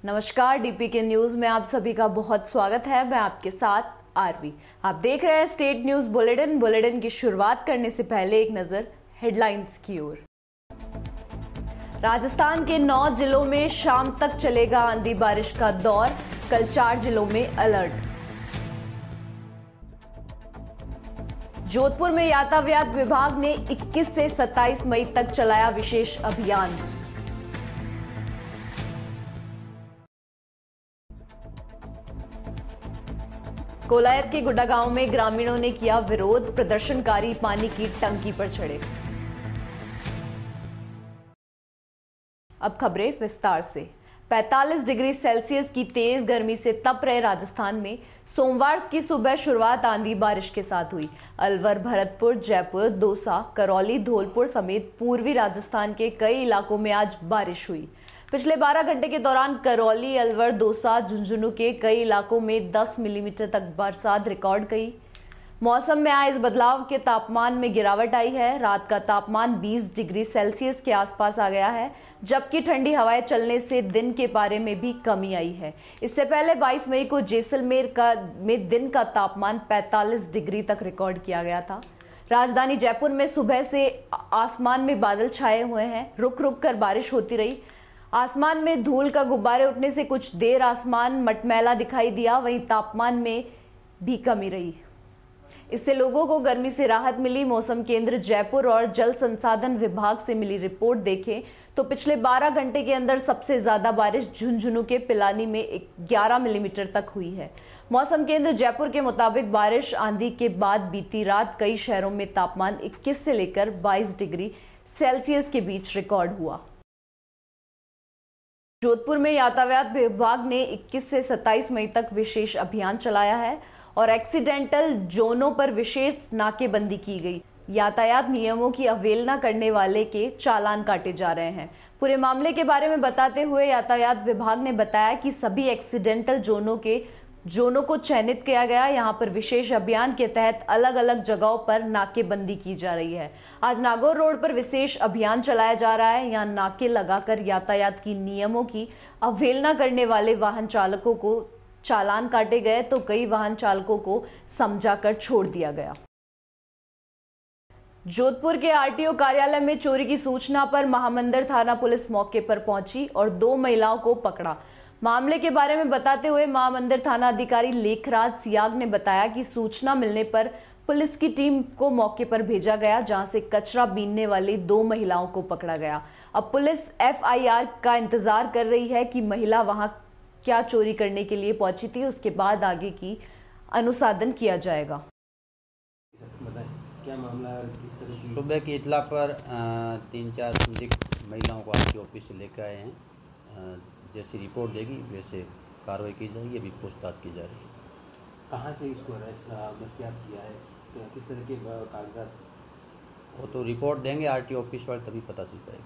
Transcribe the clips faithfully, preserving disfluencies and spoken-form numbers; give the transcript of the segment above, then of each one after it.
नमस्कार, डीपी के न्यूज में आप सभी का बहुत स्वागत है। मैं आपके साथ आरवी। आप देख रहे हैं स्टेट न्यूज बुलेटिन। बुलेटिन की शुरुआत करने से पहले एक नजर हेडलाइंस की ओर। राजस्थान के नौ जिलों में शाम तक चलेगा आंधी बारिश का दौर। कल चार जिलों में अलर्ट। जोधपुर में यातायात विभाग ने इक्कीस से सत्ताईस मई तक चलाया विशेष अभियान। कोलायत के गुड्डा गांव में ग्रामीणों ने किया विरोध। प्रदर्शनकारी पानी की टंकी पर चढ़े। अब खबरें विस्तार से। पैंतालीस डिग्री सेल्सियस की तेज गर्मी से तप रहे राजस्थान में सोमवार की सुबह शुरुआत आंधी बारिश के साथ हुई। अलवर, भरतपुर, जयपुर, दौसा, करौली, धौलपुर समेत पूर्वी राजस्थान के कई इलाकों में आज बारिश हुई। पिछले बारह घंटे के दौरान करौली, अलवर, दौसा, झुंझुनू के कई इलाकों में दस मिलीमीटर तक बरसात रिकॉर्ड की। मौसम में आए इस बदलाव के तापमान में गिरावट आई है। रात का तापमान बीस डिग्री सेल्सियस के आसपास आ गया है, जबकि ठंडी हवाएं चलने से दिन के पारे में भी कमी आई है। इससे पहले बाईस मई को जैसलमेर का में दिन का तापमान पैंतालीस डिग्री तक रिकॉर्ड किया गया था। राजधानी जयपुर में सुबह से आसमान में बादल छाए हुए हैं। रुक रुक कर बारिश होती रही। आसमान में धूल का गुब्बारे उठने से कुछ देर आसमान मटमैला दिखाई दिया। वहीं तापमान में भी कमी रही। इससे लोगों को गर्मी से राहत मिली। मौसम केंद्र जयपुर और जल संसाधन विभाग से मिली रिपोर्ट देखें तो पिछले बारह घंटे के अंदर सबसे ज्यादा बारिश झुंझुनू के पिलानी में ग्यारह मिलीमीटर तक हुई है। मौसम केंद्र जयपुर के मुताबिक बारिश आंधी के बाद बीती रात कई शहरों में तापमान इक्कीस से लेकर बाईस डिग्री सेल्सियस के बीच रिकॉर्ड हुआ। जोधपुर में यातायात विभाग ने इक्कीस से सत्ताईस मई तक विशेष अभियान चलाया है और एक्सीडेंटल जोनों पर विशेष नाकेबंदी की गई। यातायात नियमों की अवहेलना करने वाले के चालान काटे जा रहे हैं। पूरे मामले के बारे में बताते हुए यातायात विभाग ने बताया कि सभी एक्सीडेंटल जोनों के जोनों को चयनित किया गया। यहां पर विशेष अभियान के तहत अलग अलग जगहों पर नाकेबंदी की जा रही है। आज नागौर रोड पर विशेष अभियान चलाया जा रहा है। यहां नाके लगाकर यातायात की नियमों की अवहेलना करने वाले वाहन चालकों को चालान काटे गए तो कई वाहन चालकों को समझाकर छोड़ दिया गया। जोधपुर के आरटीओ कार्यालय में चोरी की सूचना पर महामंदिर थाना पुलिस मौके पर पहुंची और दो महिलाओं को पकड़ा। मामले के बारे में बताते हुए महामंदिर थाना अधिकारी लेखराज सियाग ने बताया कि सूचना मिलने पर पुलिस की टीम को मौके पर भेजा गया, जहां से कचरा बीनने वाली दो महिलाओं को पकड़ा गया। अब पुलिस एफआईआर का इंतजार कर रही है कि महिला वहां क्या चोरी करने के लिए पहुंची थी। उसके बाद आगे की अनुसंधान किया जाएगा। क्या मामला है? किस तरह की? सुबह की इतला पर तीन चार संदिग्ध महिलाओं को आरटीओ ऑफिस से लेकर आए हैं। जैसी रिपोर्ट देगी वैसे कार्रवाई की जाएगी। अभी पूछताछ की जा रही है। कहाँ से इसको दस्तयाब किया है? तो किस तरह के कागजात? वो तो रिपोर्ट देंगे आरटीओ ऑफिस वाले, तभी पता चल पाएगी।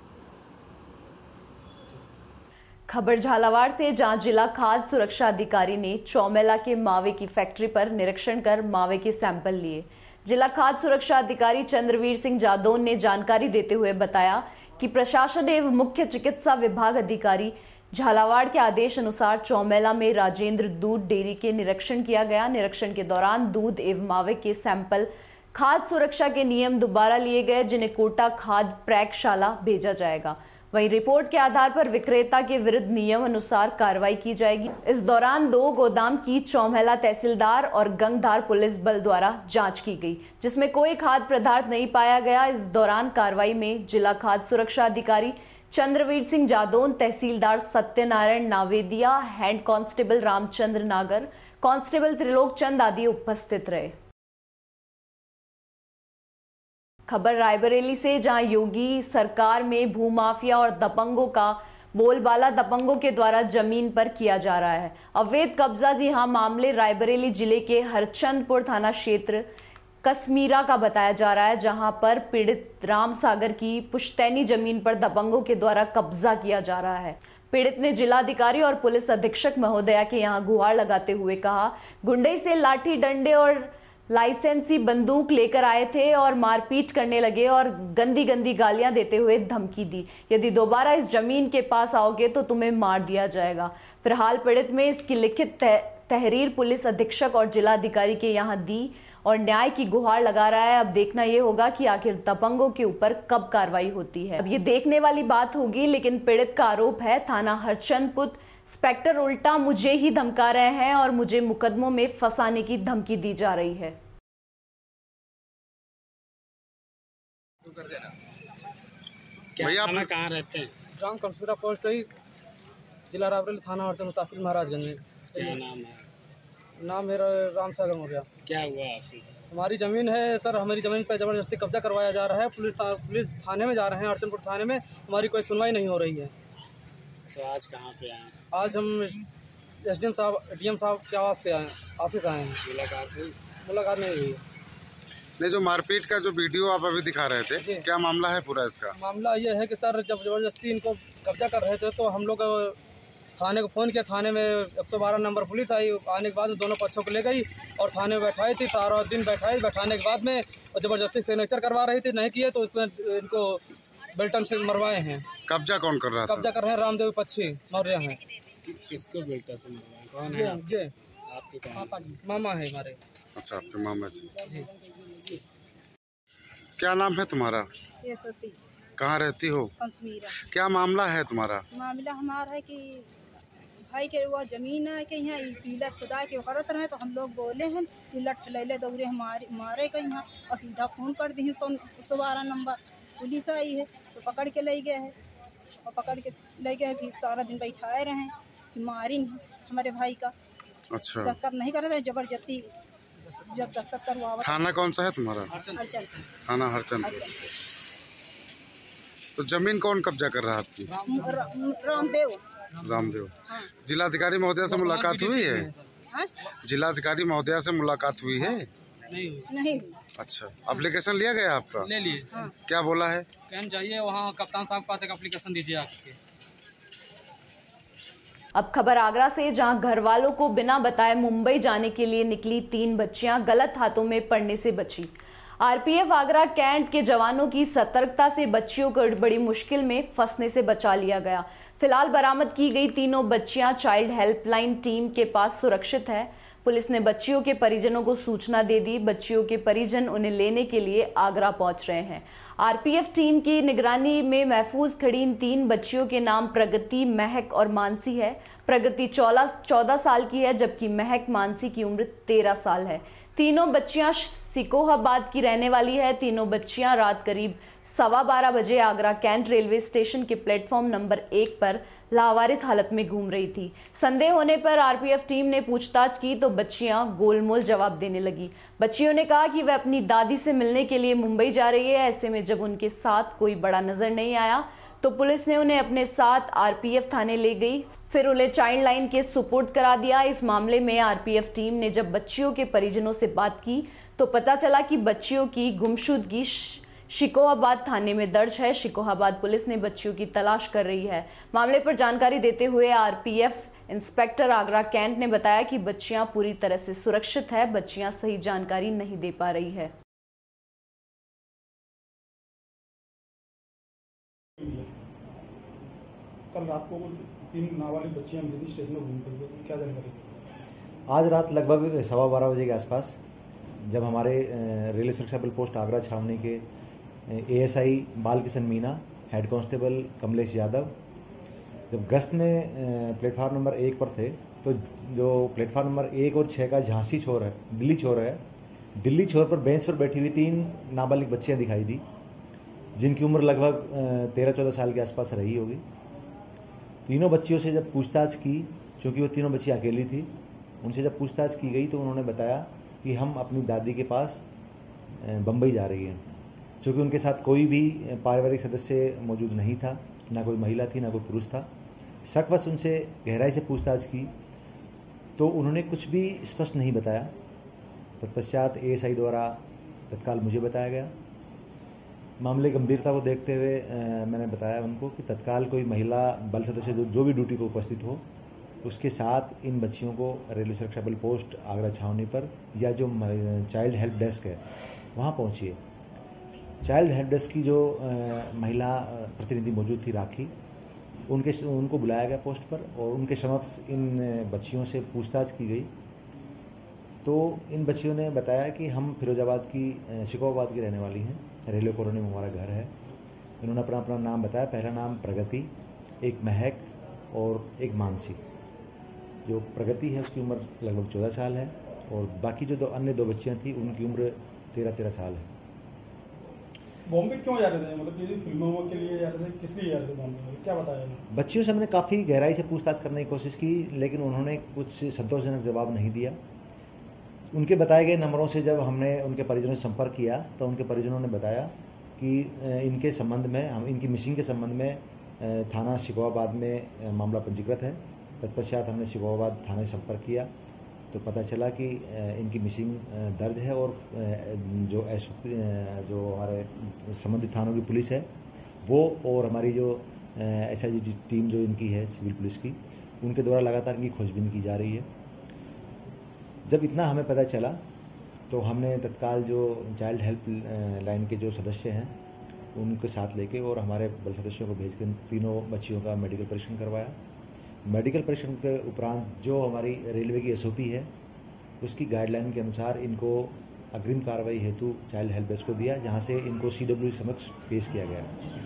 खबर झालावाड़ से, जहां जिला खाद्य सुरक्षा अधिकारी ने चौमेला के मावे की फैक्ट्री पर निरीक्षण कर मावे के सैंपल लिए। जिला खाद्य सुरक्षा अधिकारी चंद्रवीर सिंह जादौन ने जानकारी देते हुए बताया कि प्रशासन एवं मुख्य चिकित्सा विभाग अधिकारी झालावाड़ के आदेश अनुसार चौमेला में राजेंद्र दूध डेयरी के निरीक्षण किया गया। निरीक्षण के दौरान दूध एवं मावे के सैंपल खाद्य सुरक्षा के नियम दोबारा लिए गए, जिन्हें कोटा खाद्य प्रयोगशाला भेजा जाएगा। वहीं रिपोर्ट के आधार पर विक्रेता के विरुद्ध नियम अनुसार कार्रवाई की जाएगी। इस दौरान दो गोदाम की चौमेला तहसीलदार और गंगधार पुलिस बल द्वारा जांच की गई, जिसमें कोई खाद्य पदार्थ नहीं पाया गया। इस दौरान कार्रवाई में जिला खाद्य सुरक्षा अधिकारी चंद्रवीर सिंह जादौन, तहसीलदार Satyanarayan Navediya, head constable Ramchandra Nagar, constable Trilok चंद आदि उपस्थित रहे। खबर रायबरेली से, जहां योगी सरकार में भूमाफिया और दबंगों का बोलबाला दबंगों के द्वारा जमीन पर किया जा रहा है। अवैध कब्जा। जी हां, मामले रायबरेली जिले के हरचंदपुर थाना क्षेत्र कश्मीरा का बताया जा रहा है, जहां पर पीड़ित राम सागर की पुश्तैनी जमीन पर दबंगों के द्वारा कब्जा किया जा रहा है। पीड़ित ने जिलाधिकारी और पुलिस अधीक्षक महोदया के यहां गुहार लगाते हुए कहा, गुंडई से लाठी डंडे और लाइसेंसी बंदूक लेकर आए थे और मारपीट करने लगे और गंदी गंदी गालियां देते हुए धमकी दी, यदि दोबारा इस जमीन के पास आओगे तो तुम्हें मार दिया जाएगा। फिलहाल पीड़ित में इसकी लिखित तहरीर पुलिस अधीक्षक और जिलाधिकारी के यहां दी और न्याय की गुहार लगा रहा है। अब देखना यह होगा कि आखिर दबंगों के ऊपर कब कार्रवाई होती है। अब ये देखने वाली बात होगी, लेकिन पीड़ित का आरोप है थाना हरचंदपुर इंस्पेक्टर उल्टा मुझे ही धमका रहे हैं और मुझे मुकदमों में फंसाने की धमकी दी जा रही है। भैया आप कहाँ रहते हैं? ग्राम कंसुरा पोस्ट हुई, जिला रायबरेली, थाना हरचंद, तहसील महाराजगंज में। क्या नाम है? नाम मेरा राम सागर हो गया। क्या हुआ आपको? हमारी ज़मीन है सर, हमारी ज़मीन पर ज़बरदस्ती कब्जा करवाया जा रहा है। पुलिस पुलिस थाने में जा रहे हैं, हरचंदपुर थाने में। हमारी कोई सुनवाई नहीं हो रही है। तो आज कहाँ पे आए? आज हम एस डी एम साहब डी एम साहब के आवास पे आए, ऑफिस आए हैं। मुलाकात हुई? मुलाकात नहीं हुई। नहीं, जो मारपीट का जो वीडियो आप अभी दिखा रहे थे, क्या मामला है पूरा इसका? मामला ये है कि सर जब ज़बरदस्ती इनको कब्जा कर रहे थे तो हम लोग थाने को फ़ोन किया। थाने में एक सौ बारह नंबर पुलिस आई। आने के बाद दोनों पक्षों को ले गई और थाने में बैठाई थी। सारा दिन बैठाई। बैठाने के बाद में और ज़बरदस्ती सिग्नेचर करवा रही थी, नहीं किए तो उसमें इनको बेल्टन से मरवाए हैं। कब्जा कौन कर रहा था? कब्जा कर रहे हैं रामदेव पक्षी मौर्य हैं। किसको बेल्टा से मरवाए? कौन है? ये आपके पापा जी, मामा है हमारे। अच्छा, आपके मामा जी। क्या नाम है तुम्हारा? यशोती। कहाँ रहती हो? कंसमीरा। क्या मामला है तुम्हारा? मामला हमारा है कि भाई के वो जमीन है कि यहाँ पीला खुदा के करत रहे तो हम लोग बोले हैं कि लठ लैले दौड़े हमारे मारे के यहाँ और सीधा फोन कर दी। सौ सौ बारह नंबर पुलिस आई है तो पकड़ के ले गए हैं और पकड़ के ले गए। फिर सारा दिन बैठाए रहे कि मारी नहीं हमारे भाई का। अच्छा, दस्तखत नहीं कर रहे, जबरदस्ती जब दस्तखत करवा। थाना कौन सा है तुम्हारा? हरचंद। थाना हरचंद। तो जमीन कौन कब्जा कर रहा है आपकी? रामदेव। रामदेव। हाँ। जिलाधिकारी महोदया से मुलाकात हुई है? हाँ? जिलाधिकारी महोदया से मुलाकात हुई है? नहीं नहीं। अच्छा, एप्लीकेशन लिया गया आपका? ले लिए। हाँ। क्या बोला है? कहने जाइए वहाँ कप्तान साहब के पास एक एप्लीकेशन दीजिए आपके। अब खबर आगरा से, जहां घर वालों को बिना बताए मुंबई जाने के लिए निकली तीन बच्चियां गलत हाथों में पड़ने से बची। आरपीएफ आगरा कैंट के जवानों की सतर्कता से बच्चियों को बड़ी मुश्किल में फंसने से बचा लिया गया। फिलहाल बरामद की गई तीनों बच्चियां चाइल्ड हेल्पलाइन टीम के पास सुरक्षित है। पुलिस ने बच्चियों के परिजनों को सूचना दे दी। बच्चियों के परिजन उन्हें लेने के लिए आगरा पहुंच रहे हैं। आरपीएफ टीम की निगरानी में महफूज खड़ी इन तीन बच्चियों के नाम प्रगति, महक और मानसी है। प्रगति चौदह साल की है, जबकि महक मानसी की उम्र तेरह साल है। तीनों बच्चियां सिकोहाबाद की रहने वाली है। तीनों बच्चियां रात करीब सवा बारह बजे आगरा कैंट रेलवे स्टेशन के प्लेटफॉर्म नंबर एक पर लावारिस हालत में घूम रही थी। संदेह होने पर आरपीएफ टीम ने पूछताछ की तो बच्चियां गोलमोल जवाब देने लगी। बच्चियों ने कहा कि वह अपनी दादी से मिलने के लिए मुंबई जा रही है। ऐसे में जब उनके साथ कोई बड़ा नजर नहीं आया तो पुलिस ने उन्हें अपने साथ आरपीएफ थाने ले गई, फिर उन्हें चाइल्ड लाइन के सुपुर्द करा दिया। इस मामले में आरपीएफ टीम ने जब बच्चियों के परिजनों से बात की तो पता चला कि बच्चियों की गुमशुदगी शिकोहाबाद थाने में दर्ज है। शिकोहाबाद पुलिस ने बच्चियों की तलाश कर रही है। मामले पर जानकारी देते हुए आरपीएफ इंस्पेक्टर आगरा कैंट ने बताया कि बच्चियां पूरी तरह से सुरक्षित है। बच्चियां सही जानकारी नहीं दे पा रही है। कल रात को तीन नाबालिग बच्चियां मिली स्टेशन में घूमती थी, क्या जानकारी? आज रात लगभग सवा बारह बजे के आसपास जब हमारे रेलवे सुरक्षा बल पोस्ट आगरा छावनी के ASI Bal Kishan Meena, head constable Kamlesh Yadav जब गश्त में प्लेटफार्म नंबर एक पर थे तो जो प्लेटफार्म नंबर एक और छः का झांसी छोर है, दिल्ली छोर है, दिल्ली छोर पर बेंच पर बैठी हुई तीन नाबालिग बच्चियां दिखाई दी, जिनकी उम्र लगभग तेरह चौदह साल के आसपास रही होगी। तीनों बच्चियों से जब पूछताछ की, चूँकि वो तीनों बच्चियाँ अकेली थी, उनसे जब पूछताछ की गई तो उन्होंने बताया कि हम अपनी दादी के पास बम्बई जा रही हैं। चूँकि उनके साथ कोई भी पारिवारिक सदस्य मौजूद नहीं था, ना कोई महिला थी ना कोई पुरुष था। शकवश उनसे गहराई से पूछताछ की तो उन्होंने कुछ भी स्पष्ट नहीं बताया। तत्पश्चात एएसआई द्वारा तत्काल मुझे बताया गया। मामले गंभीरता को देखते हुए मैंने बताया उनको कि तत्काल कोई महिला बल सदस्य जो, जो भी ड्यूटी पर उपस्थित हो उसके साथ इन बच्चियों को रेलवे सुरक्षा बल पोस्ट आगरा छावनी पर या जो चाइल्ड हेल्प डेस्क है वहाँ पहुँचिए। चाइल्ड हेल्प डेस्क की जो महिला प्रतिनिधि मौजूद थी राखी, उनके उनको बुलाया गया पोस्ट पर और उनके समक्ष इन बच्चियों से पूछताछ की गई। तो इन बच्चियों ने बताया कि हम फिरोजाबाद की शिकोहाबाद की रहने वाली हैं, रेलवे कॉलोनी में हमारा घर है। इन्होंने अपना अपना नाम बताया। पहला नाम प्रगति, एक महक और एक मानसी। जो प्रगति है उसकी उम्र लगभग चौदह साल है और बाकी जो दो अन्य दो बच्चियां थी उनकी उम्र तेरह तेरह साल है। बॉम्बे क्यों जा रहे थे? मतलब ये फिल्मों के लिए जा रहे थे, किस लिए जा रहे थे बॉम्बे? क्या बताया? बच्चियों से हमने काफ़ी गहराई से पूछताछ करने की कोशिश की, लेकिन उन्होंने कुछ संतोषजनक जवाब नहीं दिया। उनके बताए गए नंबरों से जब हमने उनके परिजनों से संपर्क किया तो उनके परिजनों ने बताया कि इनके संबंध में हम इनकी मिसिंग के संबंध में थाना शिकोहाबाद में मामला पंजीकृत है। तत्पश्चात हमने शिकोहाबाद थाने से संपर्क किया तो पता चला कि इनकी मिसिंग दर्ज है और जो एस जो हमारे संबंधित थानों की पुलिस है वो और हमारी जो एस आई जी टीम जो इनकी है सिविल पुलिस की, उनके द्वारा लगातार इनकी खोजबीन की जा रही है। जब इतना हमें पता चला तो हमने तत्काल जो चाइल्ड हेल्प लाइन के जो सदस्य हैं उनके साथ लेके और हमारे बल सदस्यों को भेजकर तीनों बच्चियों का मेडिकल परीक्षण करवाया। मेडिकल परीक्षण के उपरांत जो हमारी रेलवे की एस ओ पी है उसकी गाइडलाइन के अनुसार इनको अग्रिम कार्रवाई हेतु चाइल्ड हेल्प डेस्क को दिया, जहां से इनको सी डब्ल्यू समक्ष पेश किया गया।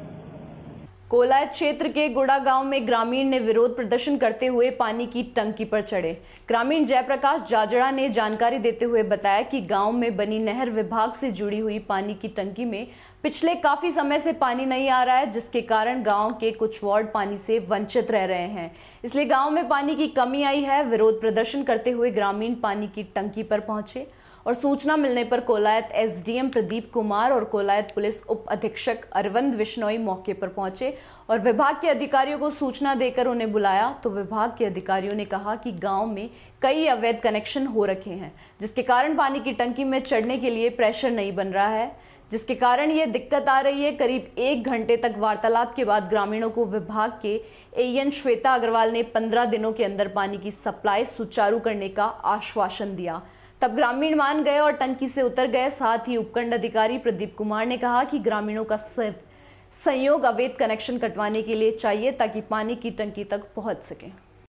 कोलायत क्षेत्र के गुड़ा गांव में ग्रामीण ने विरोध प्रदर्शन करते हुए पानी की टंकी पर चढ़े। ग्रामीण जयप्रकाश जाजड़ा ने जानकारी देते हुए बताया कि गांव में बनी नहर विभाग से जुड़ी हुई पानी की टंकी में पिछले काफी समय से पानी नहीं आ रहा है, जिसके कारण गांव के कुछ वार्ड पानी से वंचित रह रहे हैं। इसलिए गांव में पानी की कमी आई है। विरोध प्रदर्शन करते हुए ग्रामीण पानी की टंकी पर पहुंचे और सूचना मिलने पर Kolayat S D M Pradeep Kumar और कोलायत पुलिस उप अधीक्षक अरविंद विश्नोई मौके पर पहुंचे और विभाग के अधिकारियों को सूचना देकर उन्हें बुलाया। तो विभाग के अधिकारियों ने कहा कि गांव में कई अवैध कनेक्शन हो रखे हैं, जिसके कारण पानी की टंकी में चढ़ने के लिए प्रेशर नहीं बन रहा है, जिसके कारण ये दिक्कत आ रही है। करीब एक घंटे तक वार्तालाप के बाद ग्रामीणों को विभाग के ए एन श्वेता अग्रवाल ने पंद्रह दिनों के अंदर पानी की सप्लाई सुचारू करने का आश्वासन दिया। तब ग्रामीण मान गए और टंकी से उतर गए। साथ ही उपखंड अधिकारी प्रदीप कुमार ने कहा कि ग्रामीणों का सहयोग अवैध कनेक्शन कटवाने के लिए चाहिए ताकि पानी की टंकी तक पहुंच सके।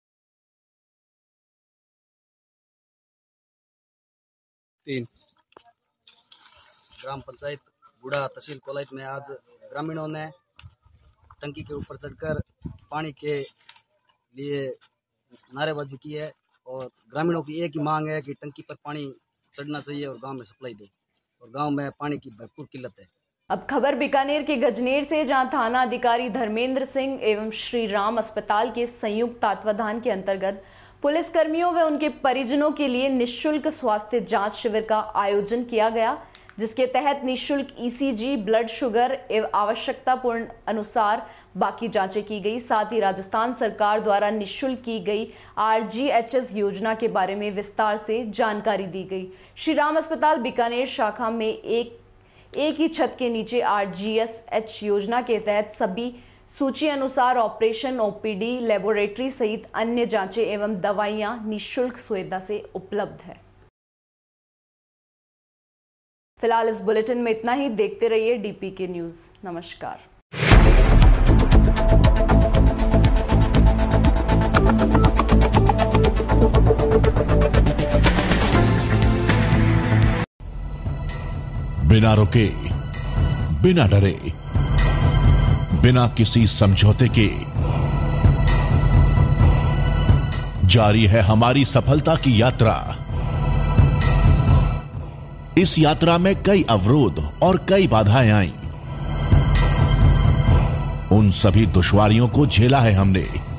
तीन ग्राम पंचायत गुड़ा तहसील कोलायत में आज ग्रामीणों ने टंकी के ऊपर चढ़कर पानी के लिए नारेबाजी की है और ग्रामीणों की एक ही मांग है कि टंकी पर पानी चढ़ना चाहिए और गांव में सप्लाई दे, और गांव में पानी की भरपूर किल्लत है। अब खबर बीकानेर के गजनेर से, जहां थाना अधिकारी धर्मेंद्र सिंह एवं श्री राम अस्पताल के संयुक्त तत्वाधान के अंतर्गत पुलिस कर्मियों व उनके परिजनों के लिए निःशुल्क स्वास्थ्य जांच शिविर का आयोजन किया गया, जिसके तहत निःशुल्क ई सी जी, ब्लड शुगर एवं आवश्यकतापूर्ण अनुसार बाकी जांचें की गई। साथ ही राजस्थान सरकार द्वारा निःशुल्क की गई आर जी एच एस योजना के बारे में विस्तार से जानकारी दी गई। श्री राम अस्पताल बीकानेर शाखा में एक एक ही छत के नीचे आर जी एच योजना के तहत सभी सूची अनुसार operation, O P D, laboratory सहित अन्य जांचें एवं दवाइयां निःशुल्क सुविधा से उपलब्ध है। फिलहाल इस बुलेटिन में इतना ही। देखते रहिए डी पी के न्यूज। नमस्कार। बिना रुके, बिना डरे, बिना किसी समझौते के जारी है हमारी सफलता की यात्रा। इस यात्रा में कई अवरोध और कई बाधाएं आईं। उन सभी दुश्वारियों को झेला है हमने।